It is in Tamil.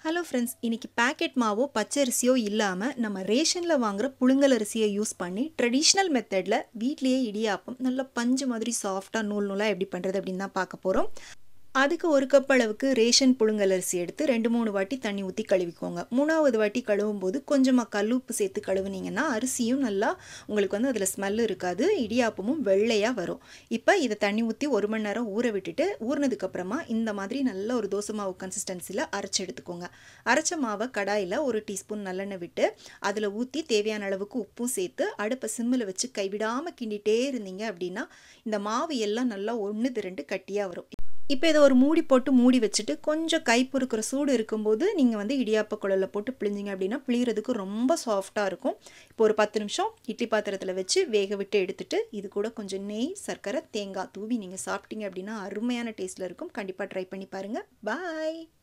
ஹலோ ஃப்ரெண்ட்ஸ், இன்னைக்கு பேக்கெட் மாவோ பச்சரிசியோ இல்லாமல் நம்ம ரேஷனில் வாங்குகிற புழுங்கல் அரிசியை யூஸ் பண்ணி ட்ரெடிஷ்னல் மெத்தடில் வீட்லேயே இடியாப்பம் நல்லா பஞ்சு மாதிரி சாஃப்டாக நூல் நூலாக எப்படி பண்ணுறது அப்படின்னு தான் பார்க்க போகிறோம். அதுக்கு ஒரு கப் அளவுக்கு ரேஷன் புழுங்கல் அரிசி எடுத்து 2-3 வாட்டி தண்ணி ஊற்றி கழுவிக்கோங்க. 3வது வாட்டி கழுவும் போது கொஞ்சமாக கல்லுப்பு சேர்த்து கழுவுனீங்கன்னா அரிசியும் நல்லா உங்களுக்கு அதில் ஸ்மெல் இருக்காது, இடியாப்பமும் வெள்ளையாக வரும். இப்போ இதை தண்ணி ஊற்றி 1 மணி நேரம் ஊற விட்டுட்டு ஊறினதுக்கப்புறமா இந்த மாதிரி நல்ல ஒரு தோசை மாவு கன்சிஸ்டன்சியில் அரைச்சி எடுத்துக்கோங்க. அரைச்ச மாவை கடாயில் 1 டீஸ்பூன் நல்லெண்ணெய் விட்டு அதில் ஊற்றி தேவையான அளவுக்கு உப்பும் சேர்த்து அடுப்பை சிம்மில் வச்சு கைவிடாமல் கிண்டிகிட்டே இருந்தீங்க அப்படின்னா இந்த மாவு எல்லாம் நல்லா ஒன்று திரண்டு கட்டியாக வரும். இப்போ இதை ஒரு மூடி போட்டு மூடி வச்சுட்டு கொஞ்சம் கை பொறுக்கிற சூடு இருக்கும்போது நீங்கள் இடியாப்ப குழலில் போட்டு பிழிஞ்சிங்க அப்படின்னா பிழிகிறதுக்கு ரொம்ப சாஃப்டாக இருக்கும். இப்போ ஒரு 10 நிமிஷம் இட்லி பாத்திரத்தில் வச்சு வேக விட்டு எடுத்துட்டு இது கூட கொஞ்சம் நெய், சர்க்கரை, தேங்காய் தூவி நீங்கள் சாப்பிட்டீங்க அப்படின்னா அருமையான டேஸ்ட்டில் இருக்கும். கண்டிப்பாக ட்ரை பண்ணி பாருங்கள். பாய்.